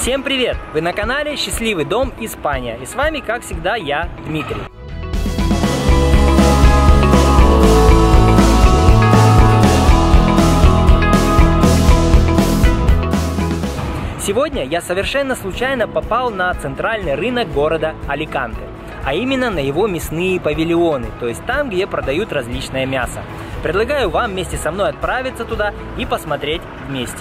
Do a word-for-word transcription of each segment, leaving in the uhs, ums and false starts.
Всем привет! Вы на канале Счастливый дом Испания, и с вами, как всегда, я, Дмитрий. Сегодня я совершенно случайно попал на центральный рынок города Аликанте, а именно на его мясные павильоны, то есть там, где продают различное мясо. Предлагаю вам вместе со мной отправиться туда и посмотреть вместе.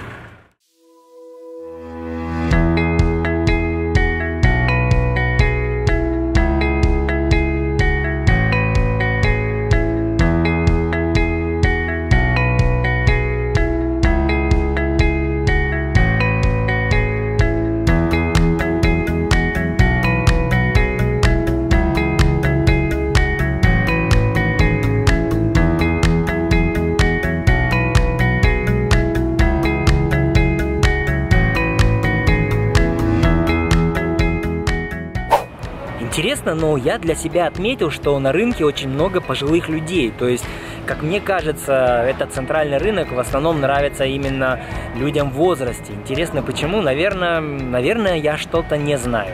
Интересно, но я для себя отметил, что на рынке очень много пожилых людей. То есть, как мне кажется, этот центральный рынок в основном нравится именно людям в возрасте. Интересно, почему? Наверное, наверное, я что-то не знаю.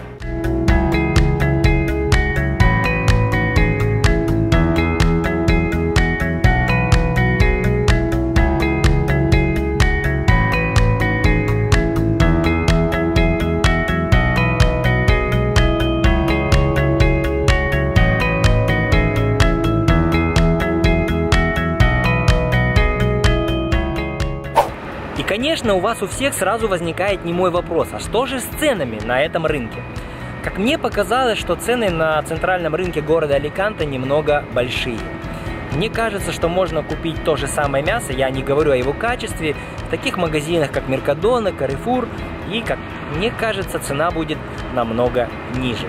И, конечно, у вас у всех сразу возникает немой вопрос, а что же с ценами на этом рынке? Как мне показалось, что цены на центральном рынке города Аликанте немного большие. Мне кажется, что можно купить то же самое мясо, я не говорю о его качестве, в таких магазинах, как Меркадона, Каррефур, и, как мне кажется, цена будет намного ниже.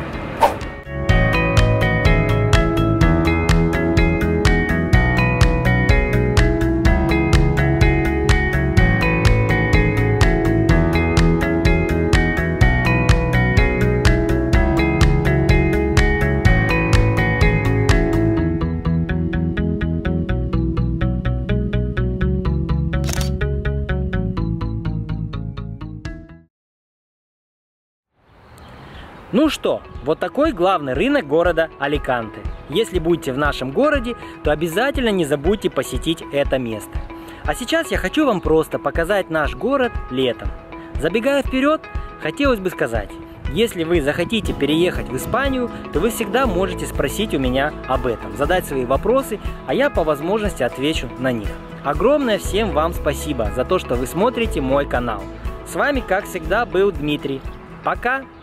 Ну что, вот такой главный рынок города Аликанте. Если будете в нашем городе, то обязательно не забудьте посетить это место. А сейчас я хочу вам просто показать наш город летом. Забегая вперед, хотелось бы сказать, если вы захотите переехать в Испанию, то вы всегда можете спросить у меня об этом, задать свои вопросы, а я по возможности отвечу на них. Огромное всем вам спасибо за то, что вы смотрите мой канал. С вами, как всегда, был Дмитрий. Пока!